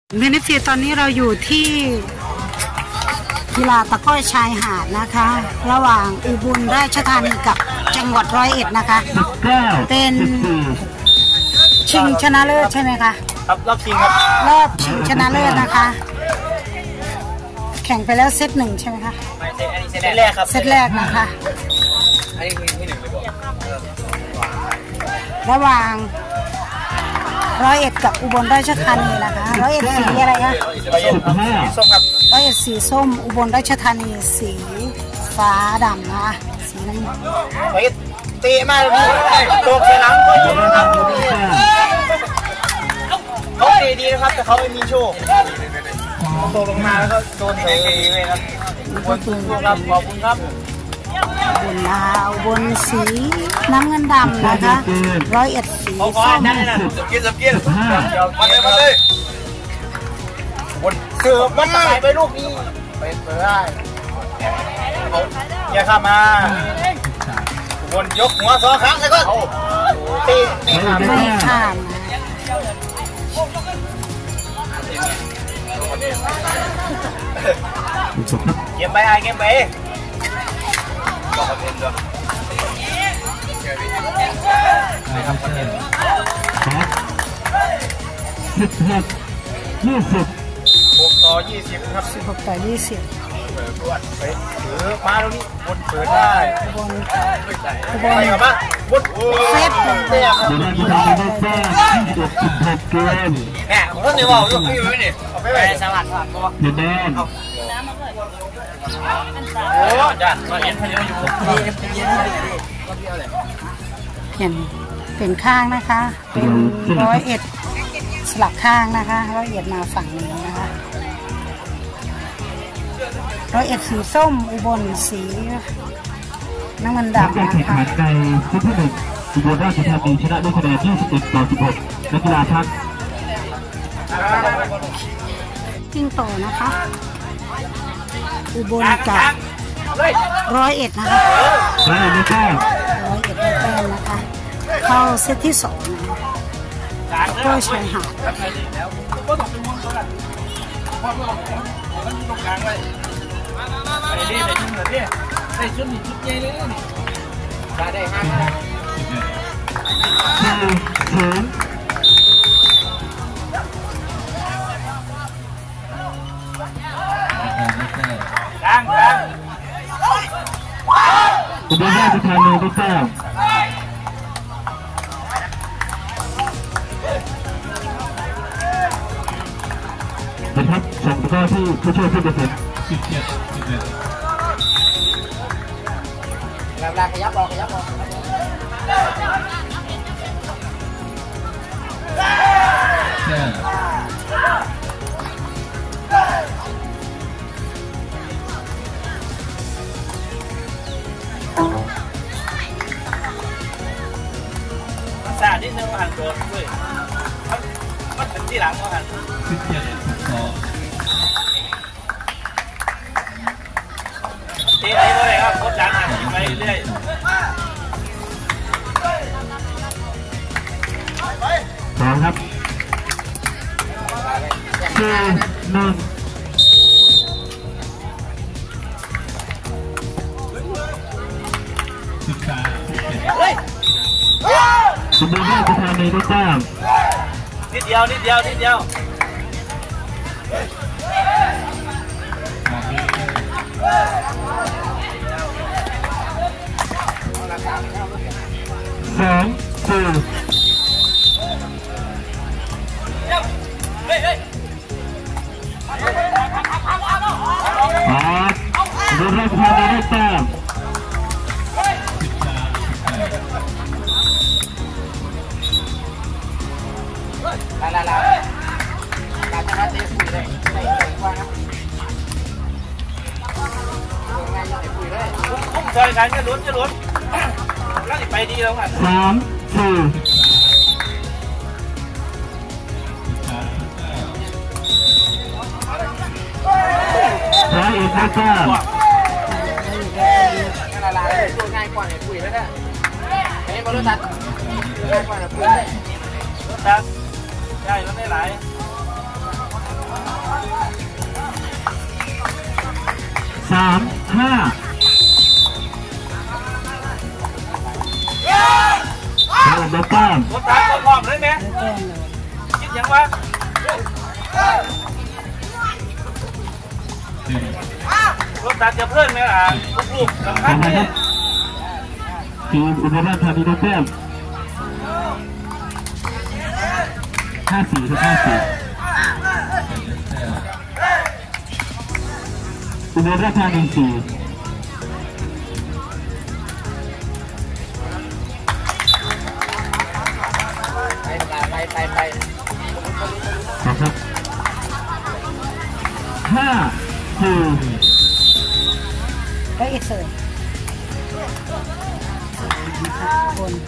เนฟซีตอนนี้เราอยู่ที่กีฬาตะกร้อชายหาดนะคะระหว่างอุบลราชธานีกับจังหวัด101นะคะเป็นชิงชนะเลิศใช่ไหมคะครับรอบชิงครับรอบชิงชนะเลิศนะคะแข่งไปแล้วเซตหนึ่งใช่ไหมคะเซตแรกครับเซตแรกนะคะอันนี้คือที่หนึ่งเลยบอกระหว่าง101กับอุบลราชธานีนะคะ101สีอะไรคะสีส้มครับ 101สีส้มอุบลราชธานีสีฟ้าดำนะคะสีน้ำเงินเตะมากเลยโดนหลังก็ยิงนะครับเขาเตะดีนะครับแต่เขาไม่มีโชคโตลงมาแล้วก็โดนเตะเลยครับบนครับขอบคุณครับบนบนสีน้ำเงินดำนะคะ101สีส้มสับกินมาเลยบนเสือมันหายไปลูกนี้ไปได้อย่าข้ามาบนยกหัว2 ครั้งแล้วก็ตีไม่ข้ามเก็บไปเก็บไปบอกเป็นด้วย6 ต่อ 20ครับ 16 ต่อ 20 ไปถือมาตรงนี้บนเปิดได้บนกับมาบนเซตเนี่ยคนเดียวเอาอยู่อยู่นี่เอาไปสลัดตัวอยู่แน่นโอ้จัดมาเอ็นพยอยู่เห็นเป็นข้างนะคะเป็น101สลับข้างนะคะ101มาฝั่งนี้นะคะ101สีส้มอุบลสีน้ำเงินดำนะคะในเซตที่1อุบลราชธานีชนะด้วยคะแนน21 ต่อ 16นักกีฬาทักจิ้งโตนะคะอุบลกับ101นะคะ 101ได้แต้ม 101ได้แต้มนะคะเข้าเซตที่2นะคะก็ชายหาดได้ชุดนี้ชุดใหญ่เลยนี่ได้5 อุบลราชธานีได้แต้มนะครับส่งตะกร้อที่ผู้ช่วยผู้ตัดสินลาขยับออกซาดิสนึงมาหันตัวด้วยมันเป็นที่หลังมาหันเตะไปเลยครับกดดันไปเรื่อยพร้อมครับ4-1อุบลราชธานีได้แต้มนิดเดียวอุบลราชธานีได้แต้มซอยกันจะลุ้นแล้วไปดีแล้วกัน 1-4ได้แต้มง่ายกว่าเนี่ยคุยแล้วเนี่ยไอ้บอลตัดง่ายกว่าเนี่ยคุยได้รถตัดใช่รถได้หลาย 3-5ได้แต้มรถตัดตัวพร้อมเลยไหมได้แต้มเลยคิดยังวะรถตัดจะเพิ่มไหมอ่ะลูกๆสำคัญเนี่ยทีมอุบลราชธานีได้แต้ม5-4 ครับ 5-4อุบลราชธานี4 ไปนะครับ5-4 ได้อีกเสิร์ฟบน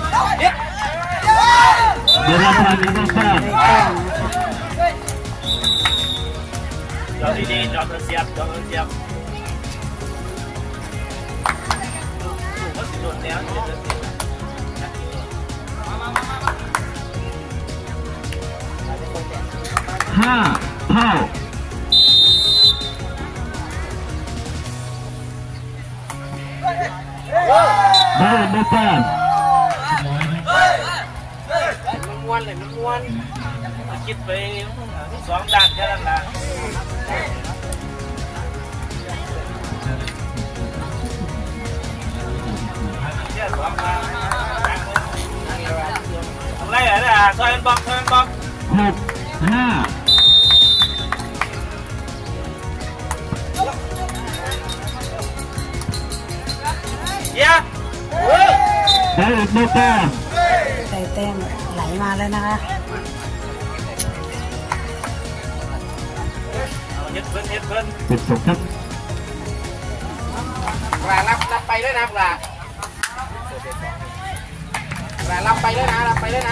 เดี๋ยวราชธานีได้แต้มได้แต้มนะคะจอดดีๆจอดเสียบจอดเสียบรถสิโดนแล้วจะเสียบ 5 เท่าได้แต้มมันม้วนเลยมันม้วนคิดไปสองด้านแค่นั้นแหละเชื่อสองทางอะไรอ่ะซอยบล็อก 6-5 เย้ได้แต้มได้แต้มไหลมาแล้วนะคะเฮ็ดเพิ่นเป็นสมครับปลารับไปด้วยนะปลารับไปด้วยนะรับไปด้วยนะ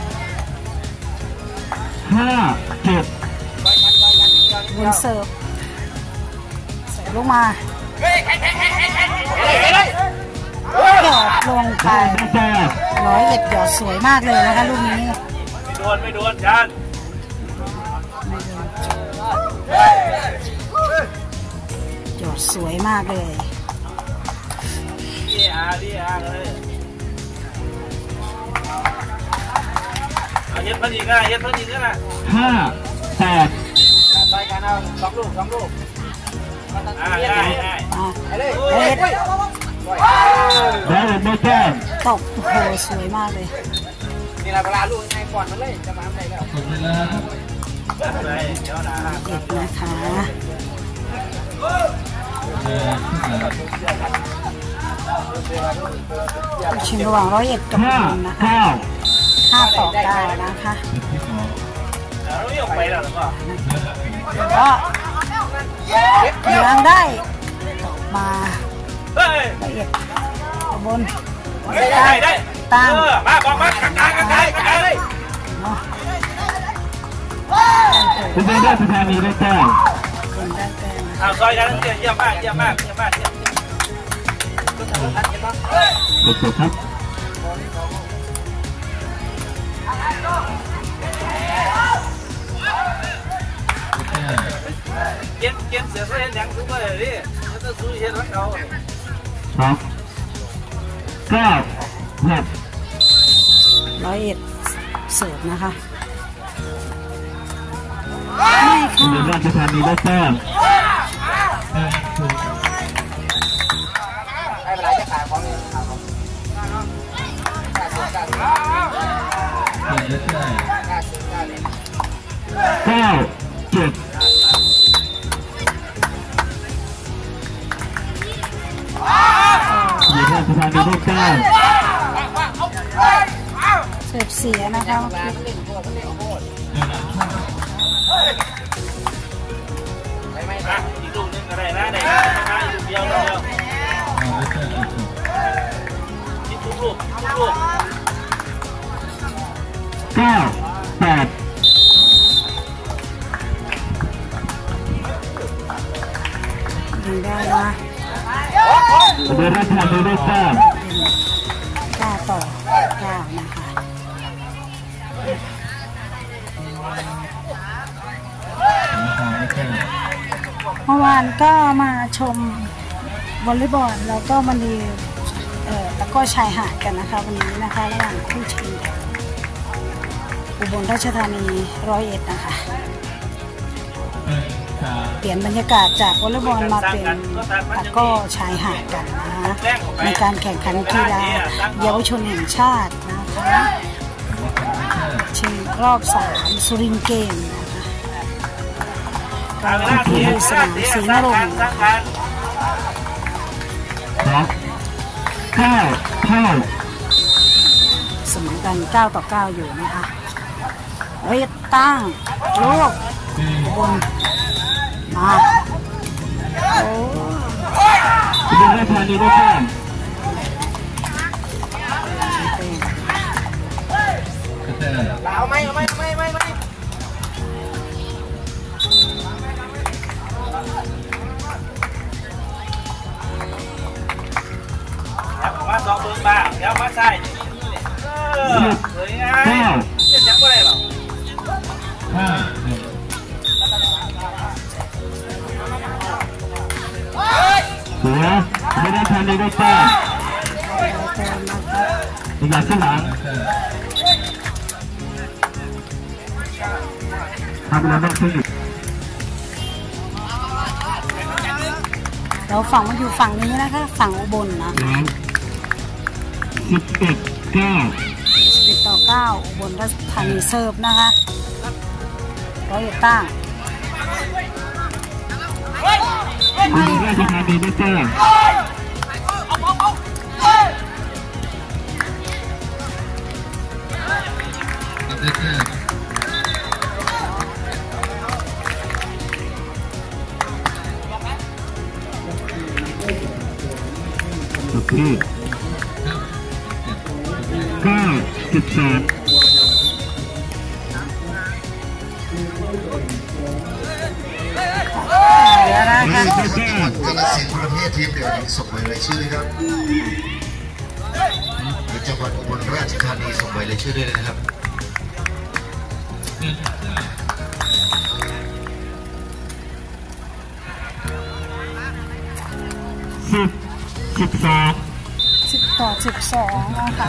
5-7 บนเสิร์ฟลงมาแกะลงไปได้แต้ม 101หยอดสวยมากเลยนะคะลูกนี้ไม่โดนจานหยอดสวยมากเลยดีอาเลยเฮ็ดพอดีก็นะ 5-8 ไปกันเอาสองลูกได้เล็ดได้แต้มตกโอ้โหสวยมากเลยนี่เราเวลาลูกให้ก่อนมันเลยจะมาไหนแล้วเลยเดี๋ยวนะเด็ดนะคะชิงระหว่าง101กับบุญนะคะ 5-9นะคะเราไม่ออกไปแล้วหรือเปล่าก็ยังได้มาเฮ้ย 101กับบนได้มาบอกมากันเลยเนาะอุบลราชธานีได้แต้มเป็นได้แต้มเอาซอยกันเยี่ยมมากเป็นสมครับเก็บเสียเส้นยังทุกคนเลยดิจะสู้เห็นรักเราครับ9-6 101เสิร์ฟนะคะไม่อุบลค่ะราชธานีได้แต้มให้เวลาจะขายของเนี่ยขายของ 9-7อุบลราชธานีได้แต้มเสิร์ฟเสียนะคะอีกลูกนึงก็ได้นะได้ลูกเดียวอีกลูก 9-8 ยิงได้นะอุบลราชธานีได้แต้ม 9-9นะคะเมื่อวานก็มาชมวอลเลย์บอลแล้วก็มันดีตะก้อชายหาดกันนะคะวันนี้นะคะระหว่างคู่ชิงอุบลราชธานี101นะคะเปลี่ยนบรรยากาศจากวอลเลย์บอลมาเป็นตะก้อชายหาดกันนะคะในการแข่งขันกีฬาเยาวชนแห่งชาตินะคะชิงรอบ3สุรินทร์เกมนะคะที่สนามศรีนรงค์ 9 เท่าเสมอกัน9-9อยู่นะคะเฮ้ยตั้งลูกบนมาโอ้อุบลราชธานีได้แต้มเอาไหมมาสองปืนบ้าเดี๋ยวมาใส่สวยงามจะจับก็ได้หรอเสือไม่ได้ทันได้แต้มอยากขึ้นหลังทำแล้วต้องขึ้นเราฝั่งมาอยู่ฝั่งนี้นะคะฝั่งอุบลนะ11-9อุบลราชธานีเซิร์ฟนะคะ101ตั้งอุบลราชธานีได้แต้มโอเค9-12 กาฬสินธุ์ประเภททีมเดี่ยวส่งใบรายชื่อด้วยครับจังหวัดอุบลราชธานีส่งใบรายชื่อด้วยนะครับ 10-12นะคะ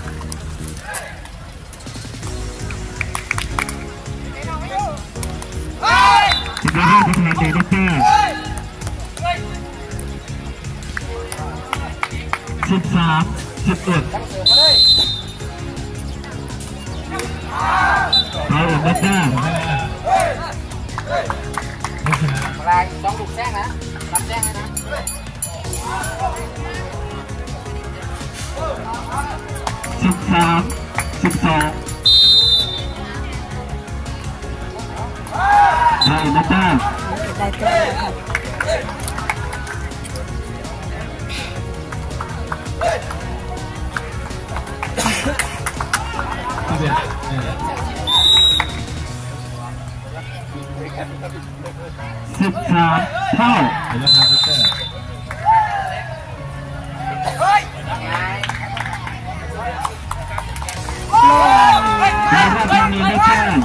อุบลราชธานีได้แต้ม13-11เราออกได้แต้มลายต้องลูกแจ้งนะรับแจ้งเลยนะ 13-12เราออกได้แต้มได้แต้มค่ะ 13 เท่าราชธานีได้แต้ม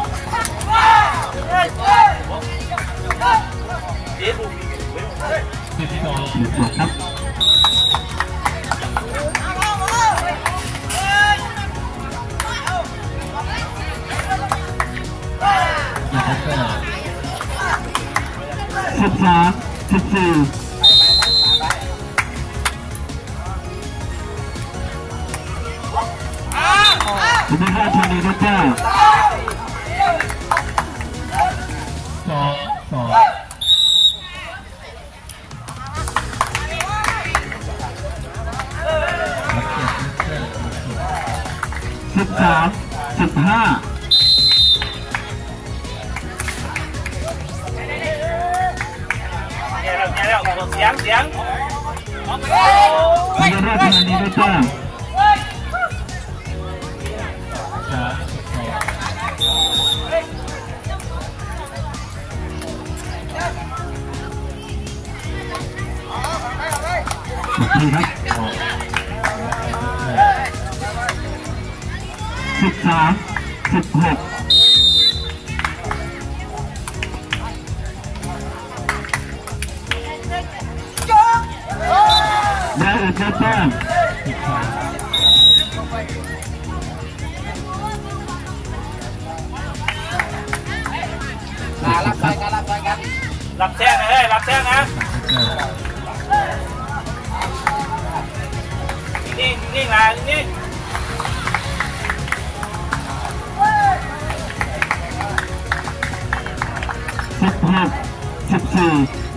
ครับ13-14อุบลราชธานีได้แต้ม13-15 เสียงอุบลราชธานีได้แต้มดีครับ13-16 ได้อีกแต้มรับแจ้งนะเฮ้ยรับแจ้งนะนิ่งนะนิ่ง 16-14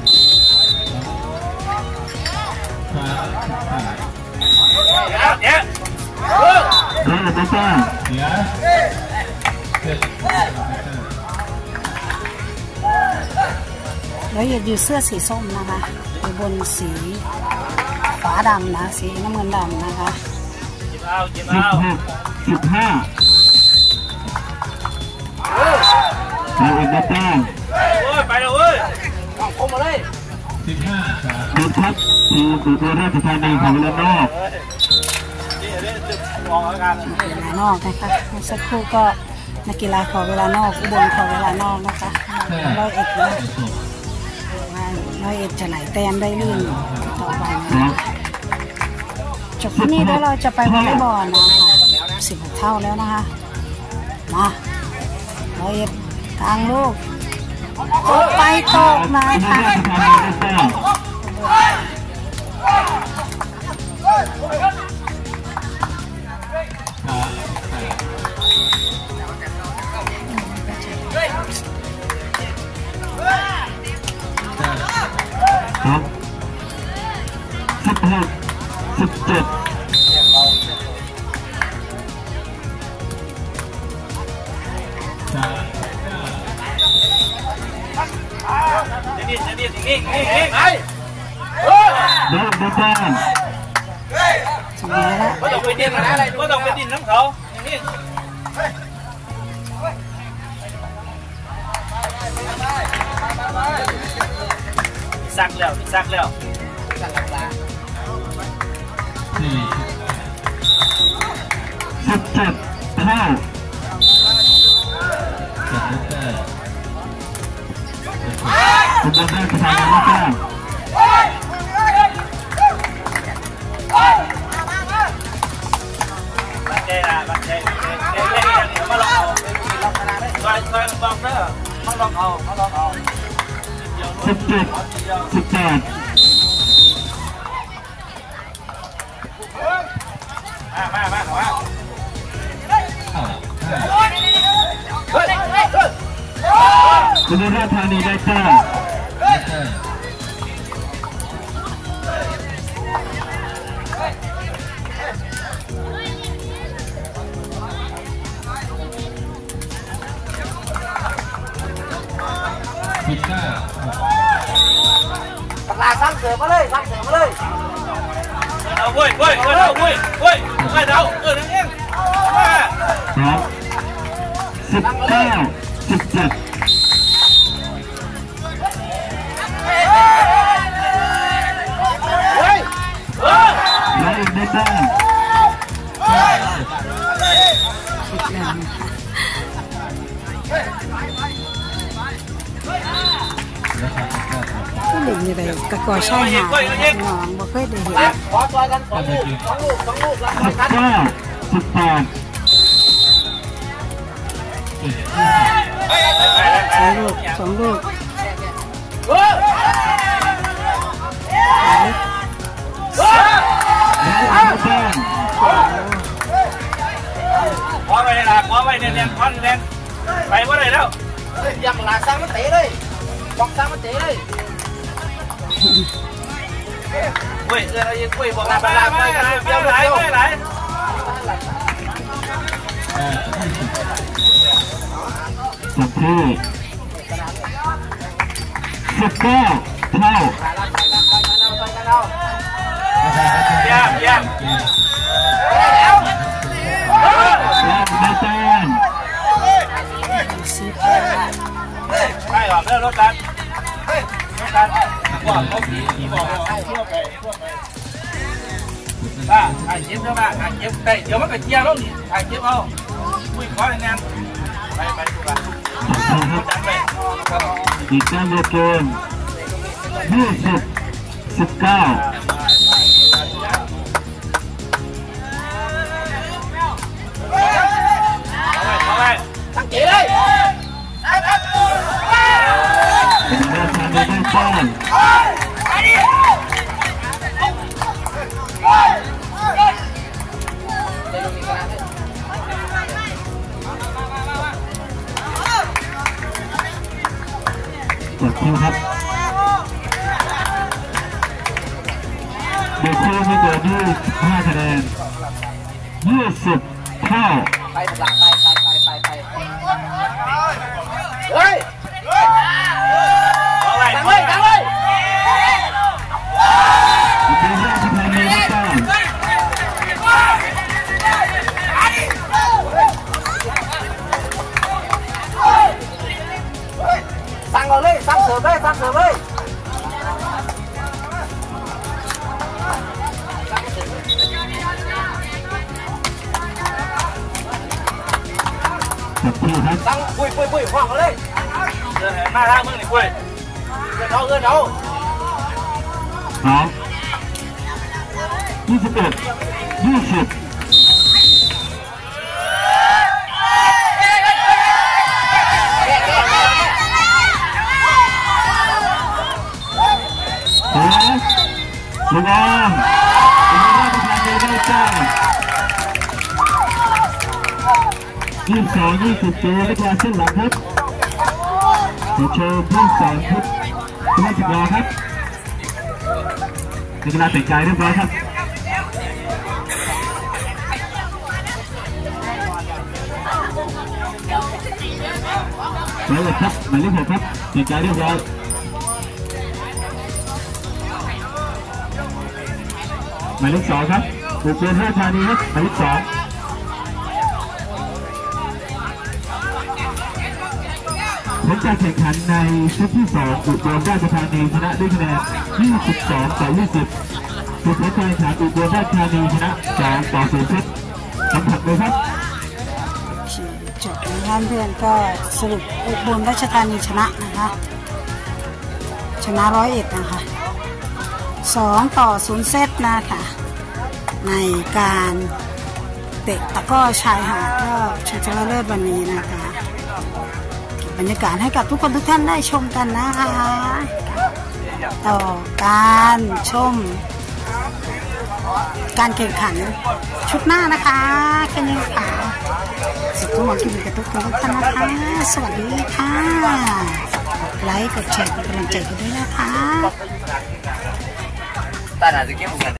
เดี๋ยวได้อีกแต้มแล้วอยู่เสื้อสีส้มนะคะอยู่บนสีฟ้าดำนะสีน้ำเงินดำนะคะจิ้มเอา 15ได้อีกแต้มไปเลยเว้ยคมมาเลยดูทัพทีมอุบลราชธานีของเวลานอกเวลานอกนะคะเมื่อสักครู่ก็นักกีฬาขอเวลานอกอุบลขอเวลานอกนะคะ101นะ101จะไหลแต้มได้ลื่นต่อไปนะจบที่นี่แล้วเราจะไปวอลเลย์บอลนะคะ16 เท่าแล้วนะคะมา101ทางลูกตกไปตกนะคะนิ่งไปสมัยแล้วก็ต้องไปดินอะไรก็ต้องไปดินน้ำเขานี่ซักแล้ว17 เท่าอุบลราชธานีได้แต้มบัตรเจมาลองเอาซอยบอกเด้อมาลองเอา 17-18 มาอุบลราชธานีได้แต้มปากลาสร้างเสือมาเลยเอาเว้ยนั่นเองครับ19-17ได้อีกแต้มผู้หญิงนี่เลยกระกอชายหาดน้องบ่เคยได้เห็นขอซอยกัน2 ลูก 2 ลูกขอไปเลยล่ะขอไปเรียนไปว่าไรแล้วอยากหลาสร้างมันเตะเลยบอกสร้างมันเตะเลยเว้ยอะไรยังเว้ยบอกไปไหลสุดที่19 เท่าย่ำได้แต้มไม่หรอกเรื่องรถกันว่าเขาผีบอกทั่วไปบ้าถ่ายเก็บเถอะบ้าถ่ายเก็บได้เดี๋ยวมันก็เจียแล้วนี่ถ่ายเก็บเอาคุยขอแรงไปดูกันอีกแต้มเดียวเกม20-19 ตีเลยเป็นราชาในได้แต้มจบคิวครับเด็กคิวมีตัว25คะแนน20 เท่าไปเฮ้ยตั้งเลยเป็นราชธานีได้แต้มสั่งก่อนเลยสั่งเสิร์ฟเลยจบคิวครับสั่งปุ้ยห้องเลยเดินหน้าทางมึงนี่ปุ้ยเอื้อนเอาพร้อม21 20ระวังเป็นราชธานีได้แต้ม22-20ตัวนักกีฬาเส้นหลังครับขอเชิญผู้สอนทุกท่านจุฬาครับนักกีฬาแต่งกายเรียบร้อยครับแล้วครับหมายเลข 6ครับแต่งกายเรียบร้อยหมายเลข 2ครับอุบลราชธานีครับหมายเลข 2ผลการแข่งขันในชุดที่2อุบลราชธานีชนะด้วยคะแนน22-20ผลการแข่งขันอุบลราชธานีชนะ2-0ครับสัมผัสเลยครับจบนะคะเพื่อนก็สรุปอุบลราชธานีชนะนะคะชนะ101นะคะ2-0เซตนะคะในการเตะตะก้อชายหาดก็ชิงชนะเลิศวันนี้นะคะเก็บบรรยากาศให้กับทุกคนทุกท่านได้ชมกันนะคะต่อการชมการแข่งขันชุดหน้านะคะแค่นี้ค่ะสุดท้ายที่มีกับทุกคนทุกท่านนะคะสวัสดีค่ะไลค์กดแชร์กดกำลังใจกันด้วยนะคะ